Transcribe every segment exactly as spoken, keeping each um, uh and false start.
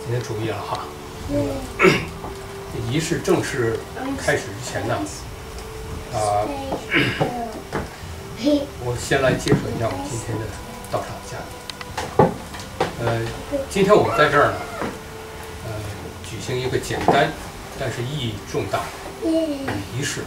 今天注意了哈，那个这仪式正式开始之前呢，啊、呃，我先来介绍一下我们今天的到场嘉宾。呃，今天我们在这儿呢，呃，举行一个简单但是意义重大的仪式。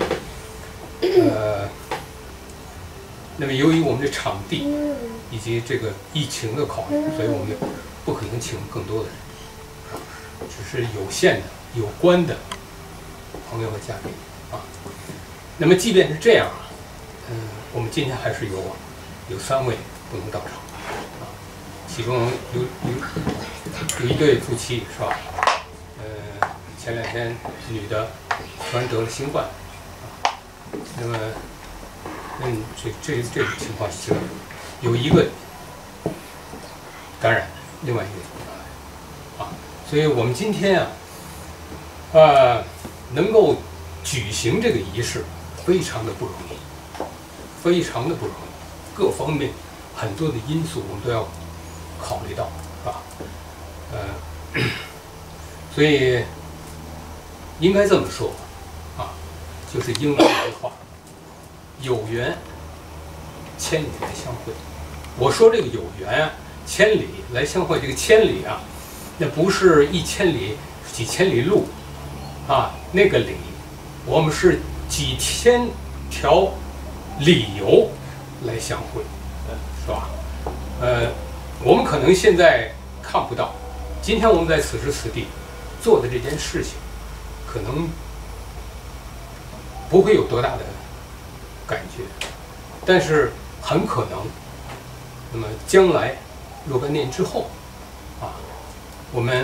呃，那么由于我们的场地以及这个疫情的考虑，所以我们不可能请更多的人，只是有限的有关的朋友和嘉宾啊。那么即便是这样啊，嗯，我们今天还是有有三位不能到场啊，其中有有有一对夫妻是吧？呃，前两天女的突然得了新冠啊，那么嗯，这这这种情况下，有一个感染，另外一个啊，所以我们今天啊，呃，能够举行这个仪式，非常的不容易，非常的不容易，各方面很多的因素我们都要考虑到，啊，呃，所以应该这么说啊，就是英文一句话。有缘千里来相会。我说这个有缘啊，千里来相会，这个千里啊，那不是一千里、几千里路啊，那个里，我们是几千条理由来相会，是吧？呃，我们可能现在看不到，今天我们在此时此地做的这件事情，可能不会有多大的感觉，但是很可能，那么将来若干年之后，啊，我们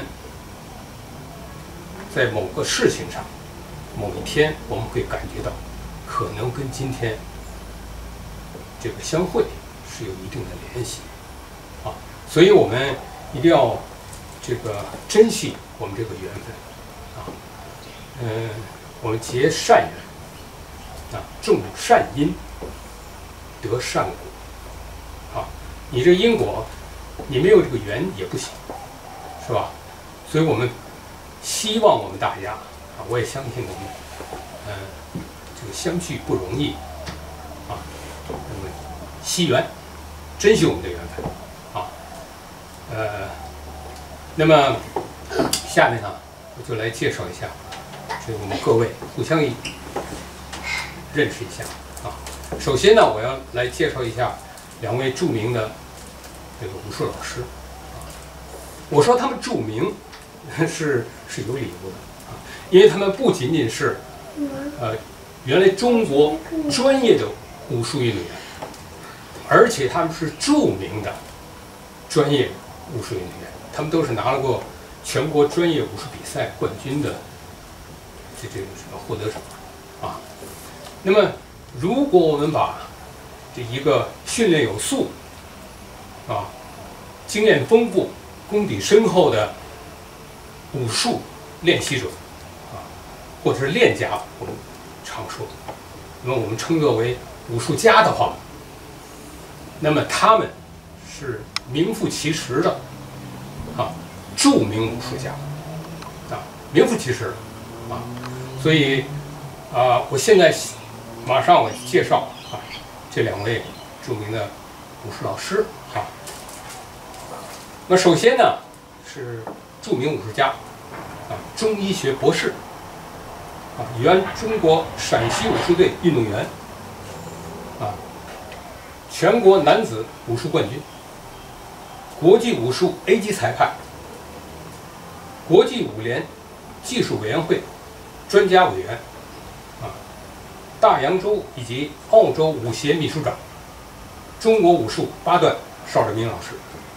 在某个事情上，某一天我们会感觉到，可能跟今天这个相会是有一定的联系，啊，所以我们一定要这个珍惜我们这个缘分，啊，嗯，我们结善缘。啊，种善因得善果，啊，你这因果，你没有这个缘也不行，是吧？所以我们希望我们大家啊，我也相信我们，呃，这个相聚不容易，啊，那么惜缘，珍惜我们的缘分，啊，呃，那么下面呢，我就来介绍一下，这个我们各位互相一。认识一下啊。首先呢，我要来介绍一下两位著名的这个武术老师啊。我说他们著名是是有理由的啊，因为他们不仅仅是呃原来中国专业的武术运动员，而且他们是著名的专业武术运动员，他们都是拿了过全国专业武术比赛冠军的这这个什么获得者啊。那么，如果我们把这一个训练有素、啊，经验丰富、功底深厚的武术练习者，啊，或者是练家，我们常说，那么我们称作为武术家的话，那么他们是名副其实的啊，著名武术家，啊，名副其实的啊，所以啊，我现在。马上我介绍啊，这两位著名的武术老师啊。那首先呢是著名武术家啊，中医学博士啊，原中国陕西武术队运动员啊，全国男子武术冠军，国际武术 A 级裁判，国际武联技术委员会专家委员。大洋洲以及澳洲武协秘书长，中国武术八段邵志明老师，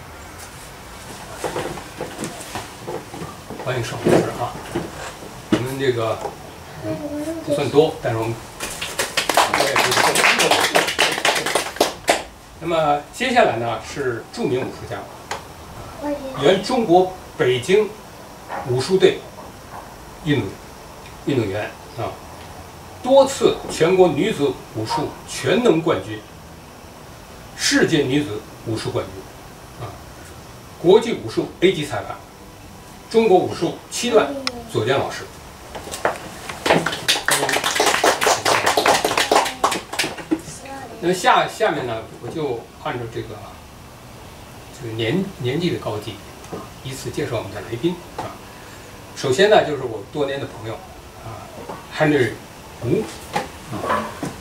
欢迎邵老师啊！我们这个、嗯、不算多，但是我们我也不错。那么接下来呢是著名武术家，原中国北京武术队运动运动员啊。多次全国女子武术全能冠军，世界女子武术冠军，啊，国际武术 A 级裁判， 中国武术七段左健老师。那么下下面呢，我就按照这个这个年年纪的高低啊，依次介绍我们的来宾啊。首先呢，就是我多年的朋友啊 ，Henry 吴啊。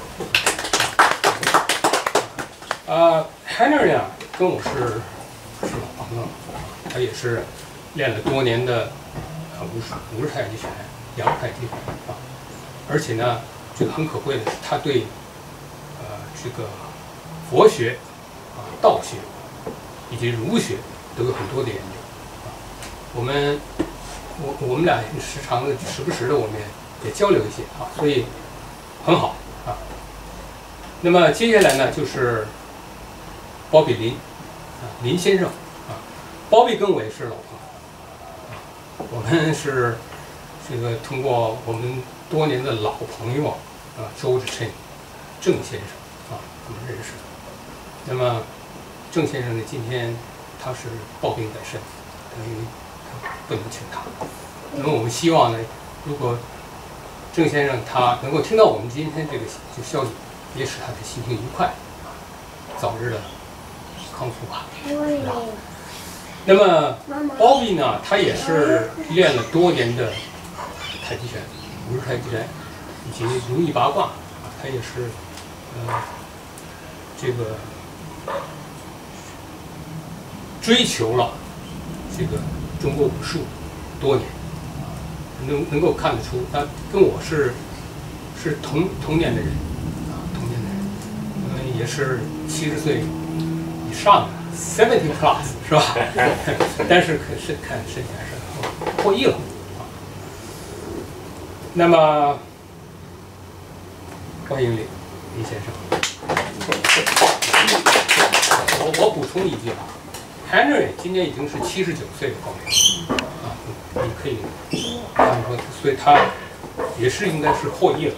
呃 ，Henry 呢，跟我是是老朋友，他也是练了多年的呃武术武术太极拳、阳太极拳啊，而且呢，这个很可贵的是，他对呃这个佛学啊、道学以及儒学都有很多的研究啊。我们我我们俩时常的时不时的我们也也交流一些啊，所以很好啊。那么接下来呢，就是包比林啊，林先生啊，包比跟我也是老朋友啊，我们是这个通过我们多年的老朋友啊，周志琛郑先生啊，我们认识的。那么郑先生呢，今天他是抱病在身，等于不能请他。那么我们希望呢，如果郑先生他能够听到我们今天这个这个消息，也使他的心情愉快，早日的康复吧。那么包比呢，他也是练了多年的太极拳、武术太极拳以及如意八卦啊，他也是呃这个追求了这个中国武术多年啊，能能够看得出他跟我是是同同年的人啊，同年的人，我们也是七十岁以上的 seventy plus 是吧？但是可是看身体还是破亿了啊。那么欢迎李李先生。我我补充一句啊 ，Henry 今年已经是七十九岁的高龄啊，你可以按说，所以他也是应该是获益了。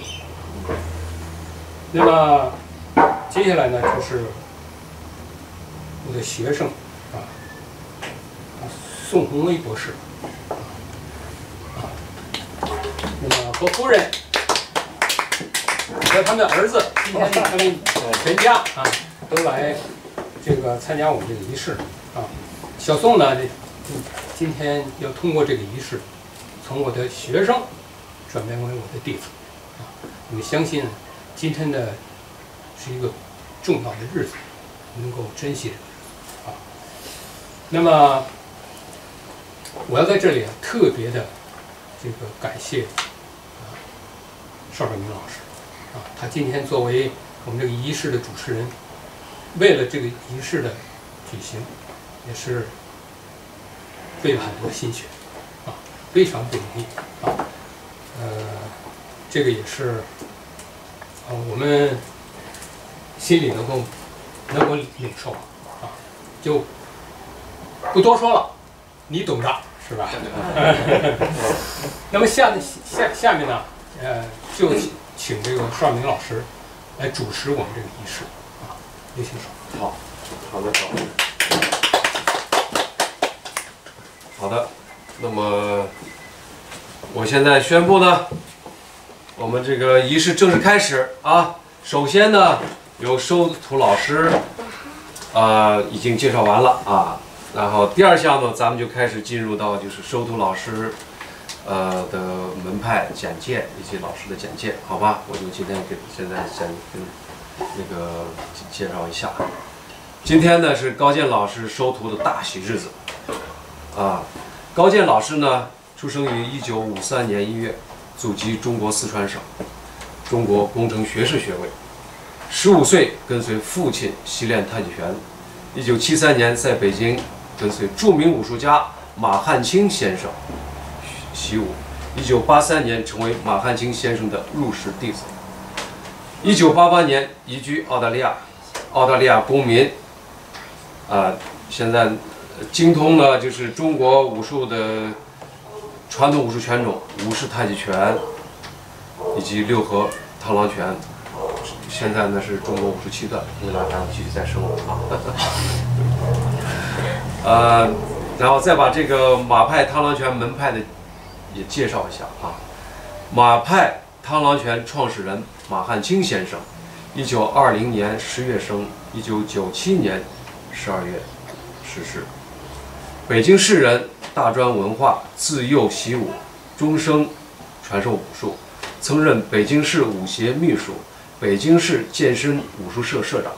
那么接下来呢，就是我的学生啊，宋宏威博士啊，那么和夫人和他们的儿子，今天他们全家啊都来这个参加我们这个仪式啊。小宋呢，今天要通过这个仪式，从我的学生转变为我的弟子啊。我们相信今天的是一个重要的日子，能够珍惜这个日子啊。那么我要在这里啊特别的这个感谢啊邵少明老师啊，他今天作为我们这个仪式的主持人，为了这个仪式的举行，也是费了很多心血啊，非常不容易啊。呃，这个也是啊，我们心里能够能够领受啊，就不多说了，你懂的是吧？那么下下下面呢，呃，就请这个邵明老师来主持我们这个仪式啊，有请手。 好，好的，好的。好的，那么我现在宣布呢，我们这个仪式正式开始啊。首先呢，由收徒老师，呃，已经介绍完了啊。然后第二项呢，咱们就开始进入到就是收徒老师，呃的门派简介以及老师的简介，好吧？我就今天给现在先跟那个介绍一下。今天呢是高健老师收徒的大喜日子。啊，高健老师呢，出生于一九五三年一月，祖籍中国四川省，中国工程学士学位。十五岁跟随父亲习练太极拳。一九七三年在北京跟随著名武术家马汉卿先生习武。一九八三年成为马汉卿先生的入室弟子。一九八八年移居澳大利亚，澳大利亚公民。啊，现在。精通了就是中国武术的传统武术拳种，武式太极拳以及六合螳螂拳。现在呢是中国武术七段，未来还要继续再深入啊。呃， 然后再把这个马派螳螂拳门派的也介绍一下啊。马派螳螂拳创始人马汉卿先生，一九二零年十月生，一九九七年十二月逝世。北京市人，大专文化，自幼习武，终生传授武术，曾任北京市武协秘书、北京市健身武术社社长、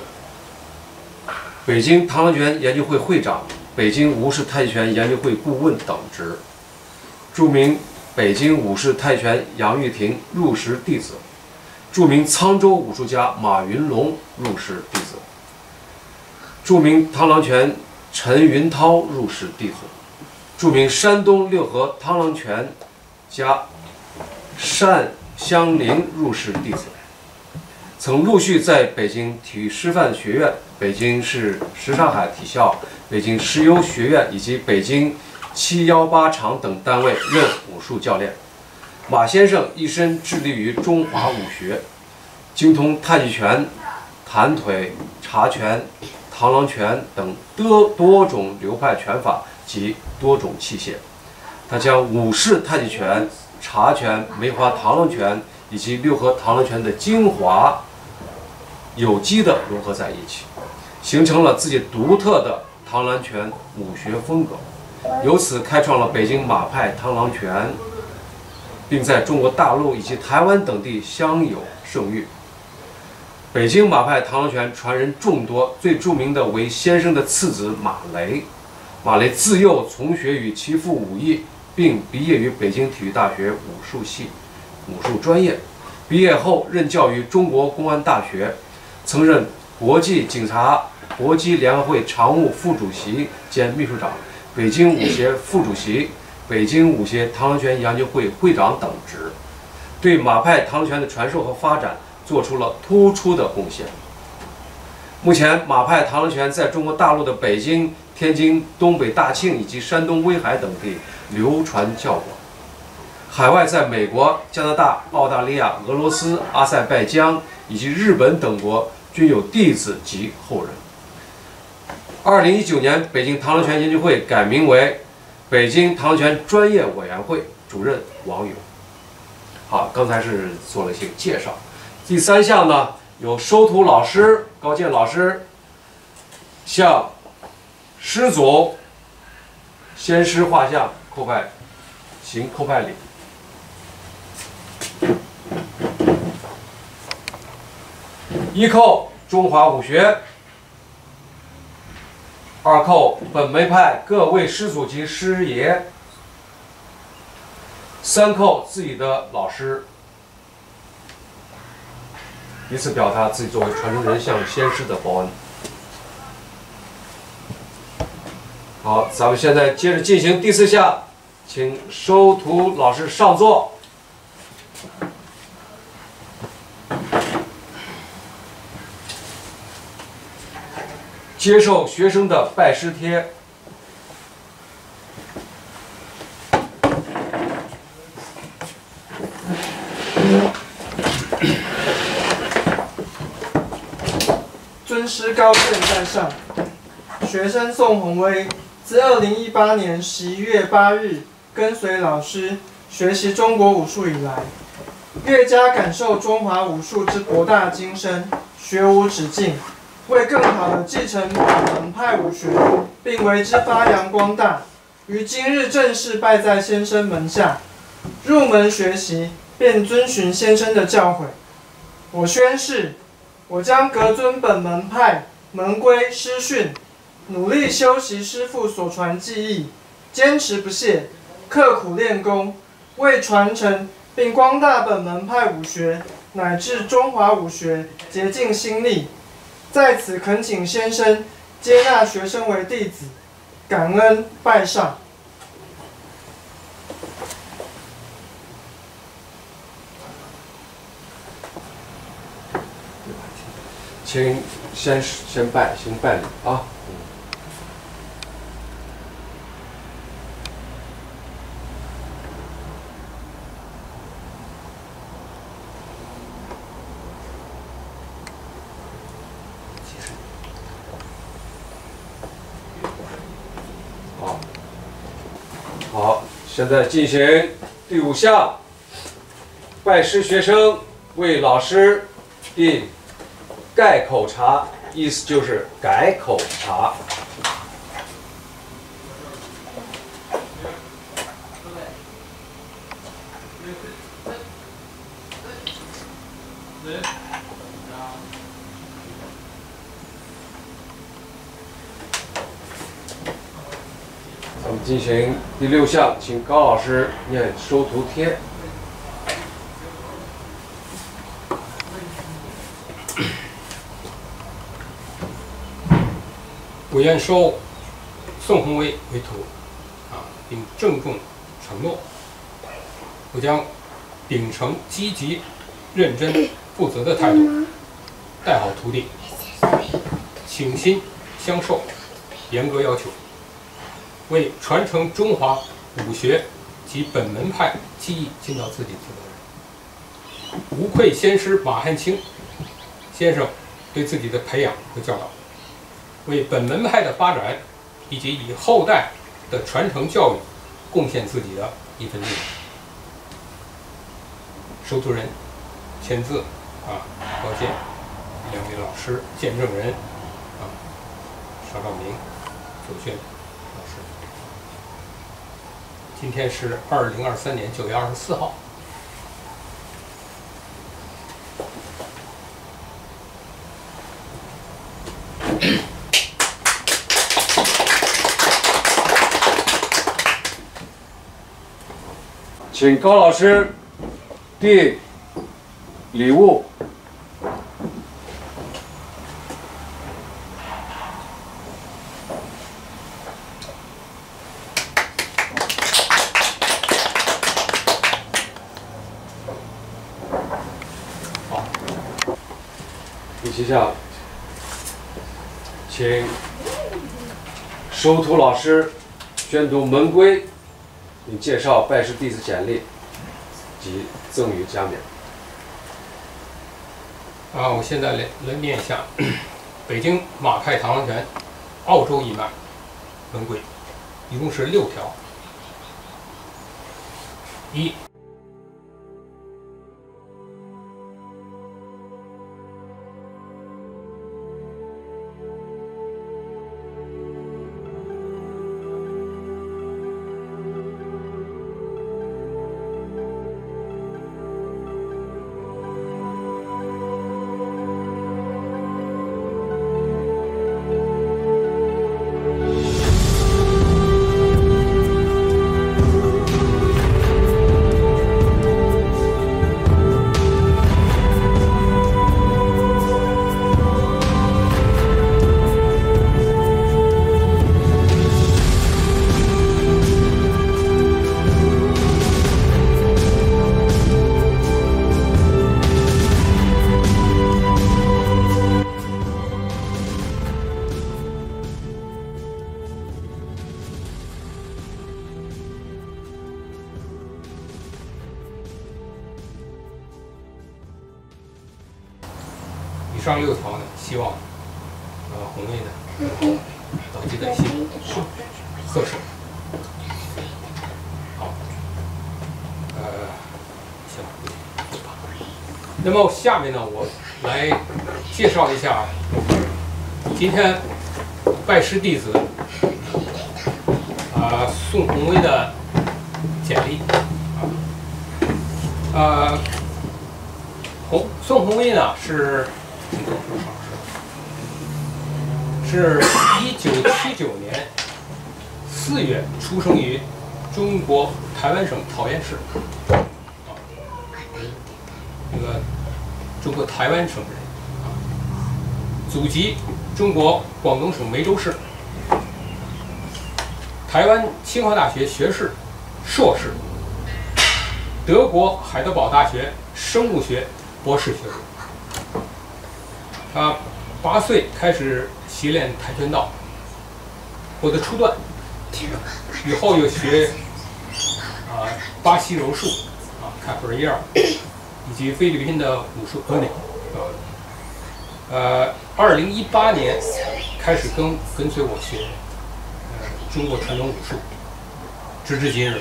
北京螳螂拳研究会会长、北京吴氏太极拳研究会顾问等职。著名北京武氏太拳杨玉婷入室弟子，著名沧州武术家马云龙入室弟子，著名螳螂拳陈云涛入室弟子，著名山东六合螳螂拳家单香菱入室弟子，曾陆续在北京体育师范学院、北京市什刹海体校、北京石油学院以及北京七幺八厂等单位任武术教练。马先生一生致力于中华武学，精通太极拳、弹腿、茶拳、螳螂拳等多多种流派拳法及多种器械。他将武式太极拳、茶拳、梅花螳螂拳以及六合螳螂拳的精华有机地融合在一起，形成了自己独特的螳螂拳武学风格，由此开创了北京马派螳螂拳，并在中国大陆以及台湾等地享有盛誉。北京马派螳螂拳传人众多，最著名的为先生的次子马雷。马雷自幼从学于其父武艺，并毕业于北京体育大学武术系武术专业。毕业后任教于中国公安大学，曾任国际警察搏击联合会常务副主席兼秘书长、北京武协副主席、北京武协螳螂拳研究会会长等职，对马派螳螂拳的传授和发展做出了突出的贡献。目前，马派螳螂拳在中国大陆的北京、天津、东北大庆以及山东威海等地流传较广，海外在美国、加拿大、澳大利亚、俄罗斯、阿塞拜疆以及日本等国均有弟子及后人。二零一九年，北京螳螂拳研究会改名为北京螳螂拳专业委员会，主任王勇。好，刚才是做了一些介绍。第三项呢，有收徒老师高健老师向师祖先师画像叩拜，行叩拜礼。一叩中华武学，二叩本门派各位师祖及师爷，三叩自己的老师，以此表达自己作为传承人向先师的报恩。好，咱们现在接着进行第四项，请收徒老师上座。接受学生的拜师帖。 尊师高见在上，学生宋宏威自二零一八年十一月八日跟随老师学习中国武术以来，越加感受中华武术之博大精深，学无止境。为更好地继承本门派武学，并为之发扬光大，于今日正式拜在先生门下，入门学习，便遵循先生的教诲。我宣誓，我将格遵本门派门规师训，努力修习师父所传技艺，坚持不懈，刻苦练功，为传承并光大本门派武学乃至中华武学竭尽心力。在此恳请先生接纳学生为弟子，感恩拜上。 请先先拜，行拜礼啊。好， 好，现在进行第五项，拜师学生为老师递盖口茶，意思就是改口茶。我们进行第六项，请高老师念收徒贴。 我愿收宋宏威为徒，啊，并郑重承诺，我将秉承积极、认真、负责的态度，带好徒弟，倾心相授，严格要求，为传承中华武学及本门派技艺尽到自己负责任，无愧先师马汉卿先生对自己的培养和教导，为本门派的发展以及以后代的传承教育贡献自己的一份力量。收徒人签字啊，高见两位老师见证人啊，邵兆明、周轩老师。今天是二零二三年九月二十四号。 请高老师递礼物。 好， 第七项，请收徒老师宣读门规，并介绍拜师弟子简历及赠予加冕。 啊，我现在来来念一下北京马派螳螂拳澳洲一脉门规，一共是六条。一，以上六条呢，希望呃红卫呢能够牢记在心，啊，恪守。好，呃，行，那么下面呢，我来介绍一下今天拜师弟子啊、呃、宋宏威的简历啊，呃，洪宋宏威呢是。是一九七九年四月出生于中国台湾省桃园市，啊，这个中国台湾省人，啊，祖籍中国广东省梅州市，台湾清华大学学士、硕士，德国海德堡大学生物学博士学位。他八岁开始习练跆拳道，获得初段，以后又学啊、呃、巴西柔术啊卡普瑞尔，以及菲律宾的武术科内啊。呃，二零一八年开始跟跟随我学呃中国传统武术， 直至今日。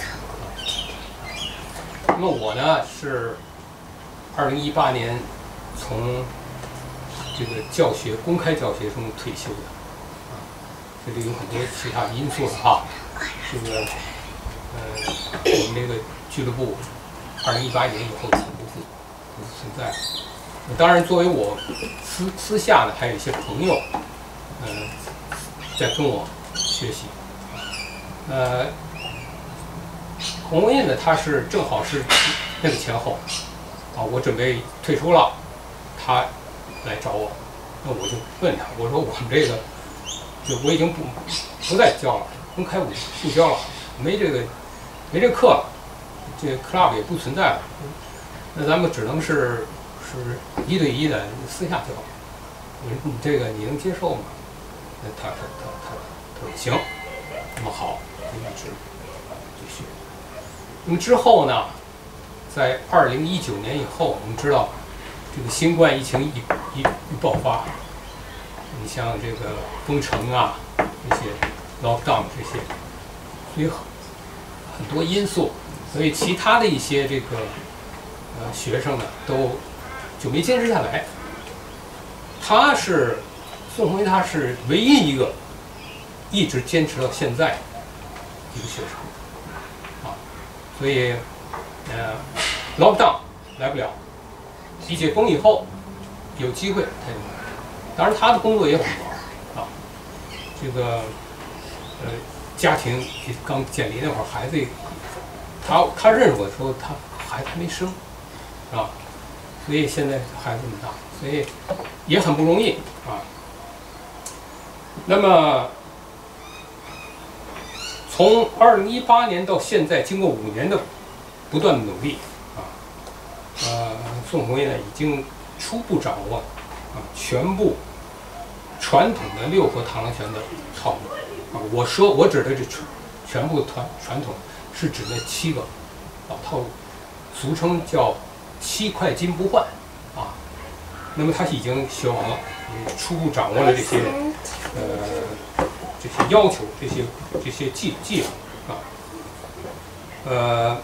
那么我呢是二零一八年从这个教学公开教学中退休的，啊，这里有很多其他的因素了哈。这个呃，我们这个俱乐部二零一八年以后就不复不存在了。当然，作为我私私下呢，还有一些朋友，嗯、呃，在跟我学习。呃，洪威呢，他是正好是那个前后，啊，我准备退出了，他来找我，那我就问他，我说我们这个，就我已经不不再教了，公开不不教了，没这个没这课了，这个 club 也不存在了，那咱们只能是是一对一的私下教。我说你这个你能接受吗？那他他他他他说行，那么好，就一直继续。那么之后呢，在二零一九年以后，我们知道这个新冠疫情一一一爆发，你像这个封城啊，这些 lockdown 这些，所以很很多因素，所以其他的一些这个呃学生呢都就没坚持下来。他是宋宏伟，他是唯一一个一直坚持到现在一个学生啊，所以呃 lockdown 来不了，一解封以后有机会他就来。当然他的工作也很忙啊，这个呃家庭刚建立那会儿，孩子他他认识我的时候，他孩子还没生啊，所以现在孩子这么大，所以也很不容易啊。那么从二零一八年到现在，经过五年的不断的努力啊，呃，宋宏伟呢已经初步掌握啊全部传统的六合螳螂拳的套路啊。我说我指的这全全部传传统是指那七个老套路，俗称叫七块金不换啊。那么他已经学完了，也初步掌握了这些呃这些要求，这些这些技技术啊。呃，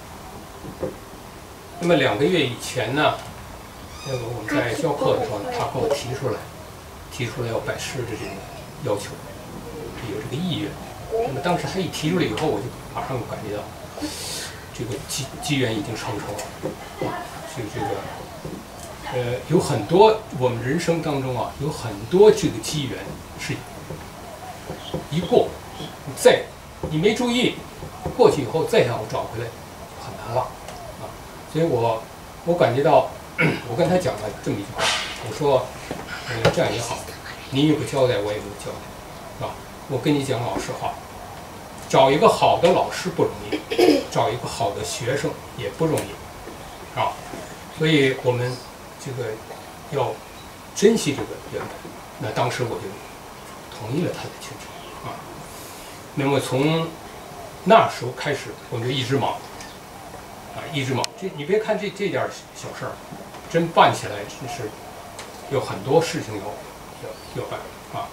那么两个月以前呢，那个我们在教课的时候，他跟我提出来，提出来要拜师的这个要求，有这个意愿。那么当时他一提出来以后，我就马上感觉到这个机机缘已经成熟了，啊，所以这个。呃，有很多我们人生当中啊，有很多这个机缘是一过，再你没注意，过去以后再想找回来很难了啊。所以我我感觉到，我跟他讲了这么一句话，我说，呃，这样也好，你有个交代，我也有个交代，啊，我跟你讲老实话，找一个好的老师不容易，找一个好的学生也不容易，啊，所以我们。这个要珍惜这个缘分，那当时我就同意了他的请求啊。那么从那时候开始，我们就一直忙啊，一直忙。这你别看这这点小事儿，真办起来真是有很多事情要要要办啊。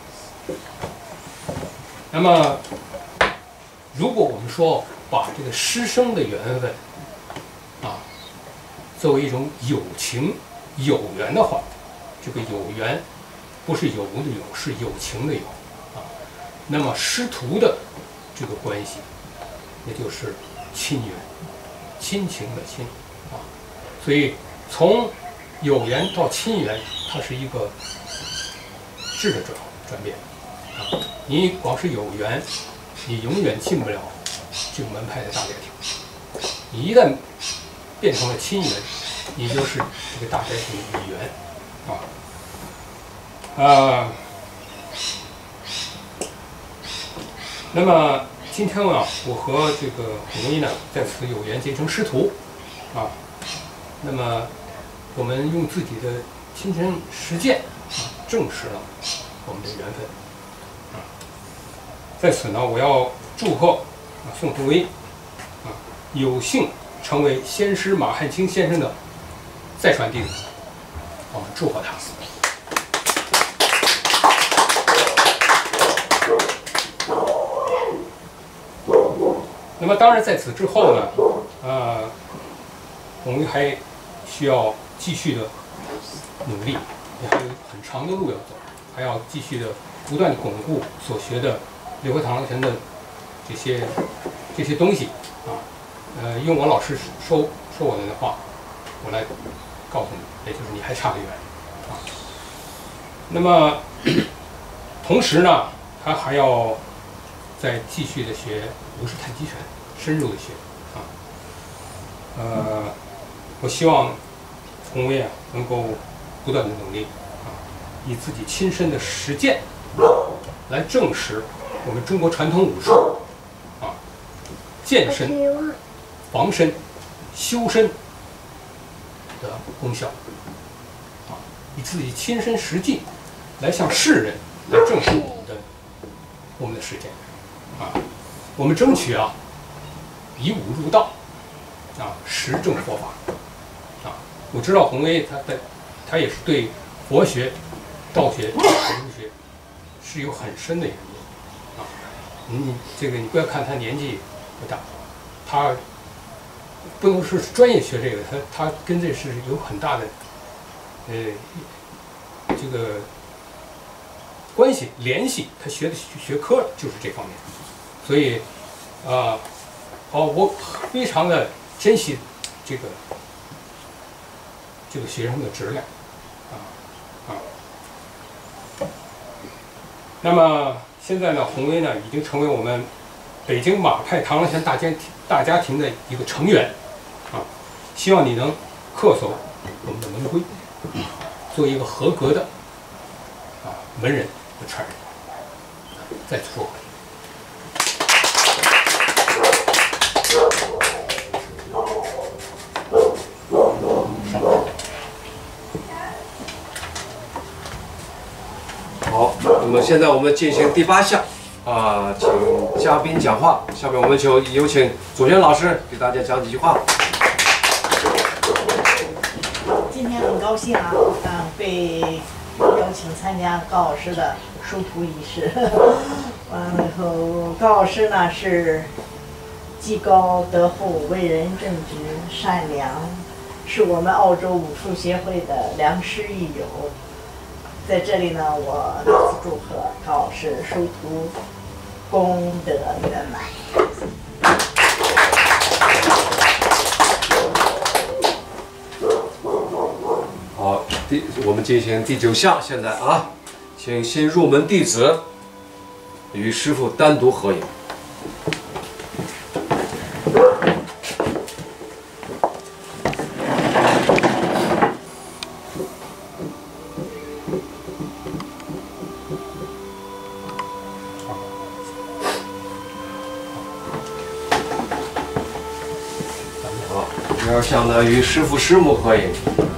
那么，如果我们说把这个师生的缘分啊，作为一种友情。有缘的话，这个有缘不是有无的有，是有情的有啊。那么师徒的这个关系，也就是亲缘，亲情的亲啊。所以从有缘到亲缘，它是一个质的转转变啊。你光是有缘，你永远进不了这个门派的大家庭。你一旦变成了亲缘，你就是这个大家庭的一员啊。呃，那么今天啊，我和这个洪威呢在此有缘结成师徒啊。那么我们用自己的亲身实践啊，证实了我们的缘分啊。在此呢，我要祝贺啊宋洪威啊有幸成为先师马汉卿先生的再传弟子，我们祝贺他。 那么当然在此之后呢，呃，我们还需要继续的努力，也还有很长的路要走，还要继续的不断的巩固所学的刘和螳螂拳的这些这些东西啊。呃，用我老师说说我的话，我来告诉你，也就是你还差得远啊。那么同时呢，他还要再继续的学无式太极拳，深入的学啊。呃，我希望洪威啊能够不断的努力啊，以自己亲身的实践来证实我们中国传统武术啊健身、防身、修身的功效啊，以自己亲身实际来向世人来证实我们的我们的实践啊，我们争取啊以武入道啊，实证佛法啊。我知道洪威他的他也是对佛学、道学、儒学是有很深的研究啊。你这个你不要看他年纪不大，他不能说是专业学这个，他他跟这是有很大的呃这个关系联系，他学的学科就是这方面，所以啊，好、呃，我非常的珍惜这个这个学生的质量啊啊。那么现在呢，洪威呢已经成为我们北京马派螳螂拳大家庭大家庭的一个成员啊，希望你能恪守我们的门规，做一个合格的啊门人和传人。再次说。 好，那么现在我们进行第八项啊，请嘉宾讲话。下面我们就有请左旋老师给大家讲几句话。 今天很高兴啊，嗯，被邀请参加高老师的收徒仪式。完了以后，高老师呢是技高德厚、为人正直、善良，是我们澳洲武术协会的良师益友。在这里呢，我再次祝贺高老师收徒功德圆满。 好，第我们进行第九项，现在啊，请新入门弟子与师父单独合影。第二项呢，与师父师母合影。